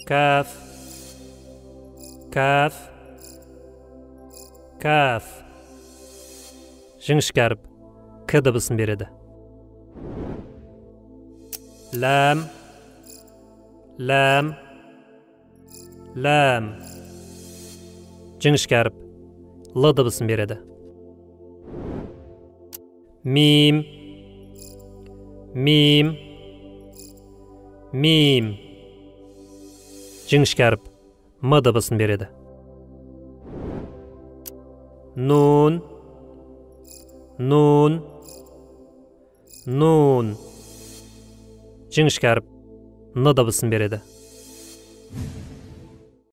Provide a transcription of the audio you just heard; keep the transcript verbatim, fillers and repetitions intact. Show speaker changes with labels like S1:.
S1: Kaf, kaf, kaf. Жіңішке әріп К дыбысын береді. Ләм, ләм, ләм. Жіңішке әріп Л дыбысын береді. Мим, мим, мим. Жіңішке әріп М дыбысын береді. Нун, нун, нун. Жіңішке әріп Н дыбысын береді.